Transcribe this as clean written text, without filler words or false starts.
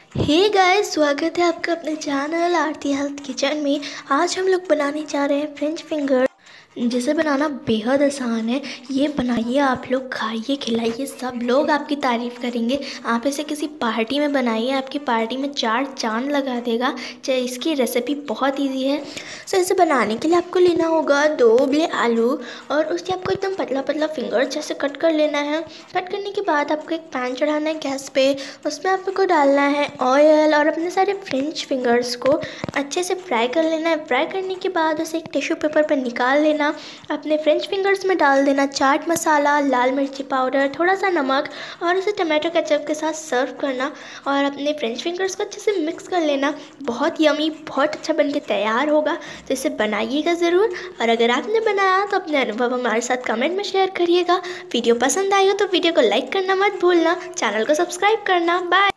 Hey guys, स्वागत है आपका अपने चैनल आरती हेल्थ किचन में। आज हम लोग बनाने जा रहे हैं फ्रेंच फिंगर, जिसे बनाना बेहद आसान है। ये बनाइए, आप लोग खाइए, खिलाइए, सब लोग आपकी तारीफ़ करेंगे। आप इसे किसी पार्टी में बनाइए, आपकी पार्टी में चार चांद लगा देगा। चाहे इसकी रेसिपी बहुत इजी है। सो इसे बनाने के लिए आपको लेना होगा 2 उबले आलू, और उसके आपको एकदम पतला पतला फिंगर जैसे कट कर लेना है। कट करने के बाद आपको एक पैन चढ़ाना है गैस पे। उसमें आपको डालना है ऑयल, और अपने सारे फ्रेंच फिंगर्स को अच्छे से फ्राई कर लेना है। फ्राई करने के बाद उसे एक टिश्यू पेपर पर निकाल लेना। अपने फ्रेंच फिंगर्स में डाल देना चाट मसाला, लाल मिर्ची पाउडर, थोड़ा सा नमक, और उसे टमाटो केचप के साथ सर्व करना। और अपने फ्रेंच फिंगर्स को अच्छे से मिक्स कर लेना। बहुत यमी, बहुत अच्छा बनके तैयार होगा। तो इसे बनाइएगा ज़रूर। और अगर आपने बनाया तो अपने अनुभव हमारे साथ कमेंट में शेयर करिएगा। वीडियो पसंद आई हो तो वीडियो को लाइक करना मत भूलना, चैनल को सब्सक्राइब करना। बाय।